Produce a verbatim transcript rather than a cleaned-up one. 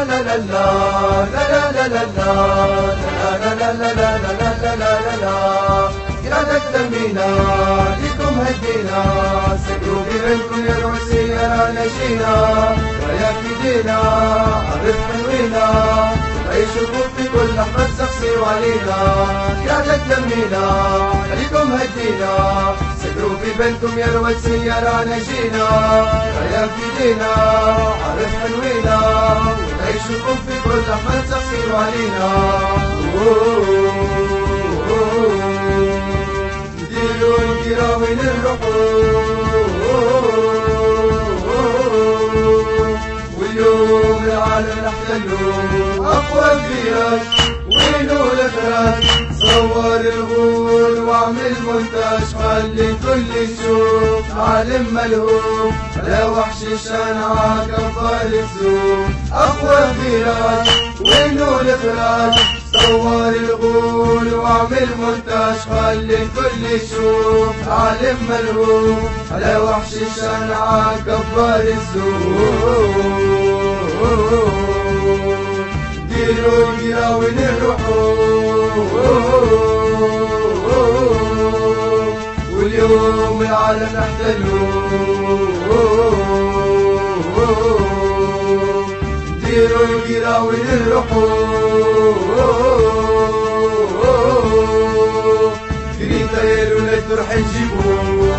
قرادة تمينا لكم هدينا سكروا ببنكم يا روسي يا نشينا ويا فدينا عرف حلوينا عيشوا في كل لحظة شخصي وعلينا قرادة تمينا لكم هدينا سكروا ببنكم يا روسي يا نشينا ويا فدينا عرف حلوينا عيشوا في كل لحظة شخصي وعلينا ديروا الكراوين الرحوم واليوم العالم نحتلوا أقوى الفياش وينو الإخراج صور الغول واعمل مونتاج خلي الكل يشوف عالم ملهوف على وحش الشنعة كفال الزوم أقوى الفياش وينو الإخراج صور الغول واعمل مونتاج خلي الكل يشوف عالم ملهوف على وحش الشنعة كفار الزوم ديروا القراوين الرحوم واليوم العالم نحتلوه ديروا القراوين الرحوم قريب طير ولاد رح نجيبوه